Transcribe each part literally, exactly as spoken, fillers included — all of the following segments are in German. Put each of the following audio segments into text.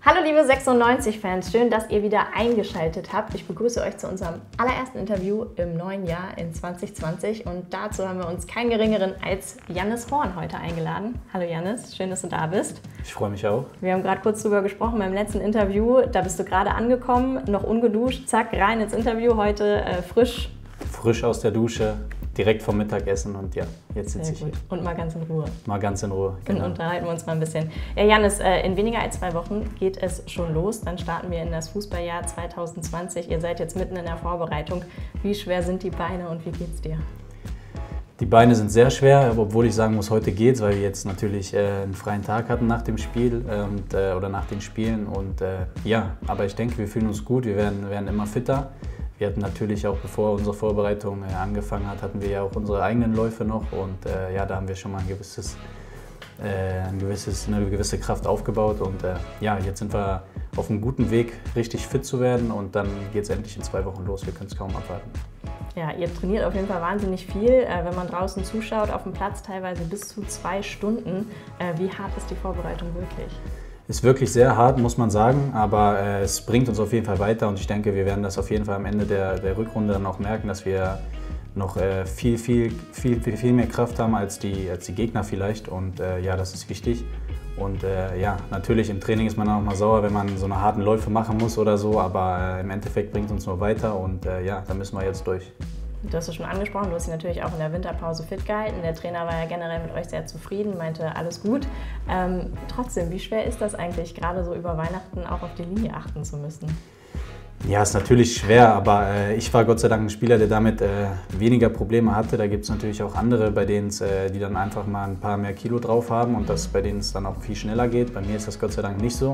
Hallo liebe sechsundneunzig-Fans, schön, dass ihr wieder eingeschaltet habt. Ich begrüße euch zu unserem allerersten Interview im neuen Jahr in zwanzig zwanzig und dazu haben wir uns keinen geringeren als Jannis Horn heute eingeladen. Hallo Jannis, schön, dass du da bist. Ich freue mich auch. Wir haben gerade kurz drüber gesprochen beim letzten Interview, da bist du gerade angekommen, noch ungeduscht, zack, rein ins Interview, heute äh, frisch. Frisch aus der Dusche, direkt vom Mittagessen und ja, jetzt sitze ich hier. Und mal ganz in Ruhe. Mal ganz in Ruhe, genau. Und unterhalten wir uns mal ein bisschen. Ja, Jannis, in weniger als zwei Wochen geht es schon los. Dann starten wir in das Fußballjahr zwanzig zwanzig. Ihr seid jetzt mitten in der Vorbereitung. Wie schwer sind die Beine und wie geht's dir? Die Beine sind sehr schwer, obwohl ich sagen muss, heute geht's, weil wir jetzt natürlich äh, einen freien Tag hatten nach dem Spiel äh, und, äh, oder nach den Spielen. Und äh, ja, aber ich denke, wir fühlen uns gut, wir werden, werden immer fitter. Wir hatten natürlich auch, bevor unsere Vorbereitung äh, angefangen hat, hatten wir ja auch unsere eigenen Läufe noch und äh, ja, da haben wir schon mal ein gewisses, äh, ein gewisses, eine gewisse Kraft aufgebaut und äh, ja, jetzt sind wir auf einem guten Weg, richtig fit zu werden und dann geht es endlich in zwei Wochen los, wir können es kaum abwarten. Ja, ihr trainiert auf jeden Fall wahnsinnig viel, äh, wenn man draußen zuschaut, auf dem Platz teilweise bis zu zwei Stunden. Äh, wie hart ist die Vorbereitung wirklich? Ist wirklich sehr hart, muss man sagen, aber äh, es bringt uns auf jeden Fall weiter und ich denke, wir werden das auf jeden Fall am Ende der, der Rückrunde dann auch merken, dass wir noch äh, viel, viel, viel, viel, viel mehr Kraft haben als die, als die Gegner vielleicht und äh, ja, das ist wichtig. Und äh, ja, natürlich im Training ist man auch mal sauer, wenn man so eine harten Läufe machen muss oder so, aber äh, im Endeffekt bringt es uns nur weiter und äh, ja, da müssen wir jetzt durch. Du hast es schon angesprochen, du hast dich natürlich auch in der Winterpause fit gehalten. Der Trainer war ja generell mit euch sehr zufrieden, meinte alles gut. Ähm, trotzdem, wie schwer ist das eigentlich, gerade so über Weihnachten auch auf die Linie achten zu müssen? Ja, ist natürlich schwer, aber äh, ich war Gott sei Dank ein Spieler, der damit äh, weniger Probleme hatte. Da gibt es natürlich auch andere, bei denen äh, die dann einfach mal ein paar mehr Kilo drauf haben und das, bei denen es dann auch viel schneller geht. Bei mir ist das Gott sei Dank nicht so.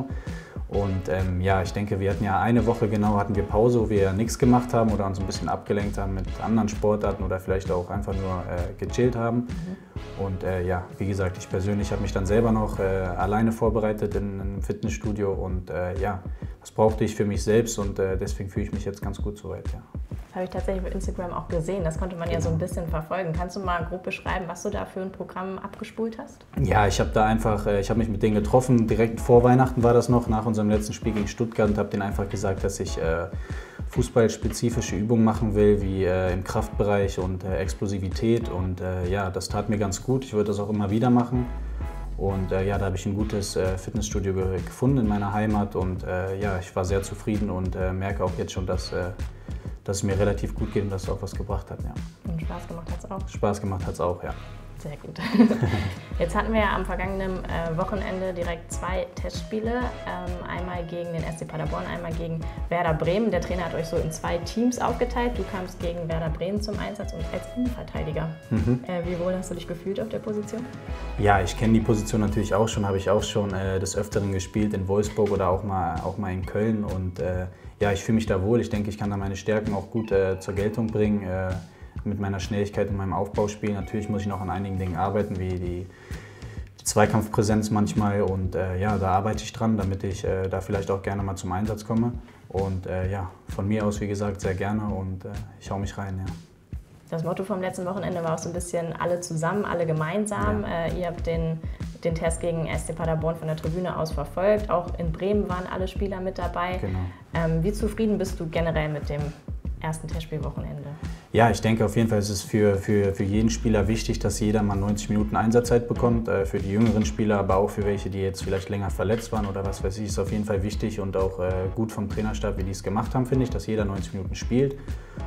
Und ähm, ja, ich denke, wir hatten ja eine Woche genau, hatten wir Pause, wo wir ja nichts gemacht haben oder uns ein bisschen abgelenkt haben mit anderen Sportarten oder vielleicht auch einfach nur äh, gechillt haben. Mhm. Und äh, ja, wie gesagt, ich persönlich habe mich dann selber noch äh, alleine vorbereitet in einem Fitnessstudio und äh, ja, das brauchte ich für mich selbst und äh, deswegen fühle ich mich jetzt ganz gut soweit, ja. Das habe ich tatsächlich auf Instagram auch gesehen, das konnte man ja so ein bisschen verfolgen. Kannst du mal grob beschreiben, was du da für ein Programm abgespult hast? Ja, ich habe da einfach, ich habe mich mit denen getroffen, direkt vor Weihnachten war das noch, nach unserem letzten Spiel gegen Stuttgart und habe denen einfach gesagt, dass ich äh, fußballspezifische Übungen machen will, wie äh, im Kraftbereich und äh, Explosivität und äh, ja, das tat mir ganz gut, ich würde das auch immer wieder machen. Und äh, ja, da habe ich ein gutes äh, Fitnessstudio ge gefunden in meiner Heimat und äh, ja, ich war sehr zufrieden und äh, merke auch jetzt schon, dass, äh, dass es mir relativ gut geht und dass es auch was gebracht hat. Ja. Und Spaß gemacht hat es auch? Spaß gemacht hat es auch, ja. Sehr gut. Jetzt hatten wir ja am vergangenen äh, Wochenende direkt zwei Testspiele. Ähm, einmal gegen den S C Paderborn, einmal gegen Werder Bremen. Der Trainer hat euch so in zwei Teams aufgeteilt. Du kamst gegen Werder Bremen zum Einsatz und als Innenverteidiger. Mhm. Äh, wie wohl hast du dich gefühlt auf der Position? Ja, ich kenne die Position natürlich auch schon. Habe ich auch schon äh, des Öfteren gespielt in Wolfsburg oder auch mal, auch mal in Köln. Und äh, ja, ich fühle mich da wohl. Ich denke, ich kann da meine Stärken auch gut äh, zur Geltung bringen. Äh, mit meiner Schnelligkeit und meinem Aufbauspiel. Natürlich muss ich noch an einigen Dingen arbeiten, wie die, die Zweikampfpräsenz manchmal und äh, ja, da arbeite ich dran, damit ich äh, da vielleicht auch gerne mal zum Einsatz komme und äh, ja, von mir aus, wie gesagt, sehr gerne und äh, ich hau mich rein, ja. Das Motto vom letzten Wochenende war auch so ein bisschen alle zusammen, alle gemeinsam. Ja. Äh, ihr habt den, den Test gegen S C Paderborn von der Tribüne aus verfolgt. Auch in Bremen waren alle Spieler mit dabei. Genau. Ähm, wie zufrieden bist du generell mit dem ersten Testspielwochenende? Ja, ich denke auf jeden Fall ist es für, für, für jeden Spieler wichtig, dass jeder mal neunzig Minuten Einsatzzeit bekommt. Äh, für die jüngeren Spieler, aber auch für welche, die jetzt vielleicht länger verletzt waren oder was weiß ich, ist auf jeden Fall wichtig und auch äh, gut vom Trainerstab, wie die es gemacht haben, finde ich, dass jeder neunzig Minuten spielt.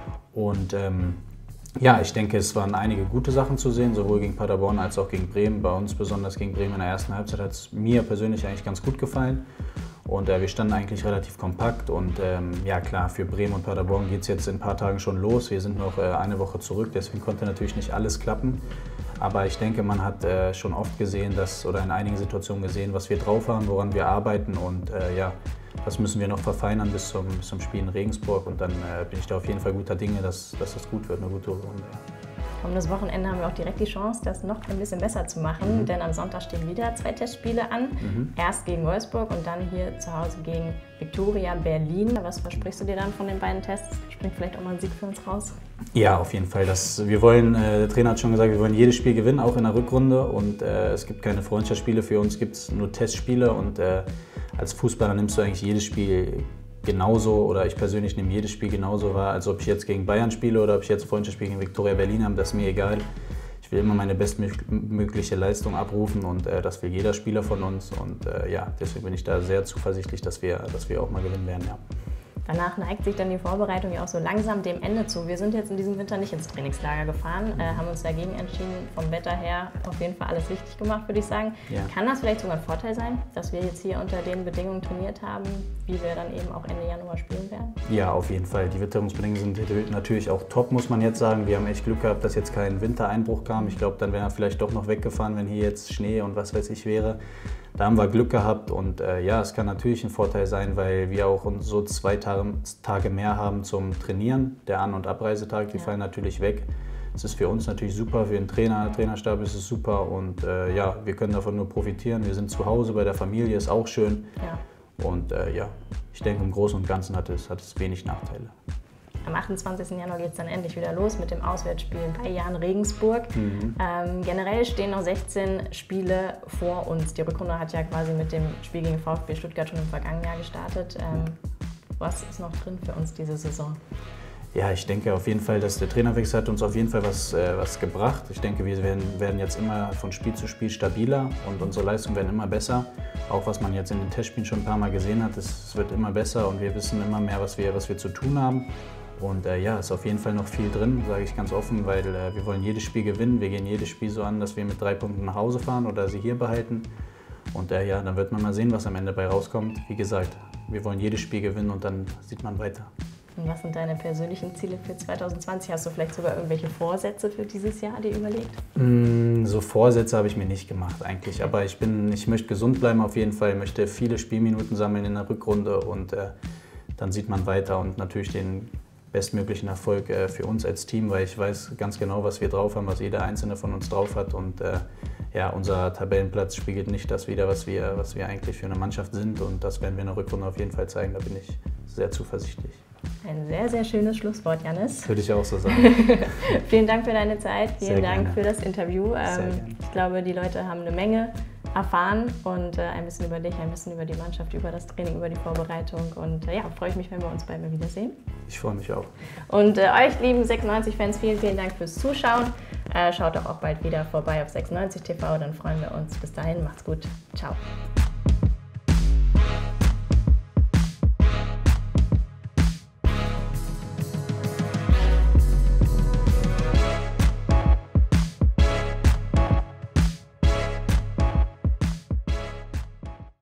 Und ähm, ja, ich denke, es waren einige gute Sachen zu sehen, sowohl gegen Paderborn als auch gegen Bremen. Bei uns besonders gegen Bremen in der ersten Halbzeit hat es mir persönlich eigentlich ganz gut gefallen. Und äh, wir standen eigentlich relativ kompakt und ähm, ja klar, für Bremen und Paderborn geht es jetzt in ein paar Tagen schon los. Wir sind noch äh, eine Woche zurück, deswegen konnte natürlich nicht alles klappen. Aber ich denke, man hat äh, schon oft gesehen, dass, oder in einigen Situationen gesehen, was wir drauf haben, woran wir arbeiten und äh, ja, das müssen wir noch verfeinern bis zum, bis zum Spiel in Regensburg und dann äh, bin ich da auf jeden Fall guter Dinge, dass, dass das gut wird, eine gute Runde. Ja. Kommendes Wochenende haben wir auch direkt die Chance, das noch ein bisschen besser zu machen, mhm. denn am Sonntag stehen wieder zwei Testspiele an. Mhm. Erst gegen Wolfsburg und dann hier zu Hause gegen Viktoria Berlin. Was versprichst du dir dann von den beiden Tests? Springt vielleicht auch mal ein Sieg für uns raus? Ja, auf jeden Fall. Das, wir wollen, äh, der Trainer hat schon gesagt, wir wollen jedes Spiel gewinnen, auch in der Rückrunde. Und äh, es gibt keine Freundschaftsspiele, für uns gibt es nur Testspiele. Und äh, als Fußballer nimmst du eigentlich jedes Spiel genauso, oder ich persönlich nehme jedes Spiel genauso wahr, als ob ich jetzt gegen Bayern spiele oder ob ich jetzt Freundschaftsspiel gegen Viktoria Berlin habe, das ist mir egal. Ich will immer meine bestmögliche Leistung abrufen und äh, das will jeder Spieler von uns und äh, ja, deswegen bin ich da sehr zuversichtlich, dass wir, dass wir auch mal gewinnen werden. Ja. Danach neigt sich dann die Vorbereitung ja auch so langsam dem Ende zu. Wir sind jetzt in diesem Winter nicht ins Trainingslager gefahren, äh, haben uns dagegen entschieden. Vom Wetter her auf jeden Fall alles richtig gemacht, würde ich sagen. Ja. Kann das vielleicht sogar ein Vorteil sein, dass wir jetzt hier unter den Bedingungen trainiert haben, wie wir dann eben auch Ende Januar spielen werden? Ja, auf jeden Fall. Die Witterungsbedingungen sind natürlich auch top, muss man jetzt sagen. Wir haben echt Glück gehabt, dass jetzt kein Wintereinbruch kam. Ich glaube, dann wäre er vielleicht doch noch weggefahren, wenn hier jetzt Schnee und was weiß ich wäre. Da haben wir Glück gehabt und äh, ja, es kann natürlich ein Vorteil sein, weil wir auch so zwei Tage, Tage mehr haben zum Trainieren. Der An- und Abreisetag, die ja. fallen natürlich weg. Es ist für uns natürlich super, für den Trainer, Trainerstab ist es super und äh, ja, wir können davon nur profitieren. Wir sind zu Hause bei der Familie, ist auch schön. Ja. Und äh, ja, ich denke, im Großen und Ganzen hat es, hat es wenig Nachteile. Am achtundzwanzigsten Januar geht es dann endlich wieder los mit dem Auswärtsspiel bei Jahn Regensburg. Mhm. Ähm, generell stehen noch sechzehn Spiele vor uns. Die Rückrunde hat ja quasi mit dem Spiel gegen VfB Stuttgart schon im vergangenen Jahr gestartet. Ähm, was ist noch drin für uns diese Saison? Ja, ich denke auf jeden Fall, dass der Trainerwechsel hat uns auf jeden Fall was, äh, was gebracht. Ich denke, wir werden, werden jetzt immer von Spiel zu Spiel stabiler und unsere Leistungen werden immer besser. Auch was man jetzt in den Testspielen schon ein paar Mal gesehen hat, es wird immer besser und wir wissen immer mehr, was wir, was wir zu tun haben. Und äh, ja, ist auf jeden Fall noch viel drin, sage ich ganz offen, weil äh, wir wollen jedes Spiel gewinnen. Wir gehen jedes Spiel so an, dass wir mit drei Punkten nach Hause fahren oder sie hier behalten. Und äh, ja, dann wird man mal sehen, was am Ende bei rauskommt. Wie gesagt, wir wollen jedes Spiel gewinnen und dann sieht man weiter. Und was sind deine persönlichen Ziele für zwanzig zwanzig? Hast du vielleicht sogar irgendwelche Vorsätze für dieses Jahr dir überlegt? Mm, so Vorsätze habe ich mir nicht gemacht eigentlich, aber ich, bin, ich möchte gesund bleiben auf jeden Fall. Ich möchte viele Spielminuten sammeln in der Rückrunde und äh, dann sieht man weiter und natürlich den bestmöglichen Erfolg äh, für uns als Team, weil ich weiß ganz genau, was wir drauf haben, was jeder Einzelne von uns drauf hat und äh, ja, unser Tabellenplatz spiegelt nicht das wider, was wir, was wir eigentlich für eine Mannschaft sind und das werden wir in der Rückrunde auf jeden Fall zeigen, da bin ich sehr zuversichtlich. Ein sehr, sehr schönes Schlusswort, Jannis. Würde ich auch so sagen. Vielen Dank für deine Zeit, vielen sehr Dank gerne. für das Interview. Ähm, ich glaube, die Leute haben eine Menge erfahren und äh, ein bisschen über dich, ein bisschen über die Mannschaft, über das Training, über die Vorbereitung und äh, ja, freue ich mich, wenn wir uns bald mal wiedersehen. Ich freue mich auch. Und äh, euch lieben sechsundneunzig-Fans, vielen, vielen Dank fürs Zuschauen. Äh, schaut doch auch bald wieder vorbei auf sechsundneunzig T V, dann freuen wir uns. Bis dahin, macht's gut. Ciao.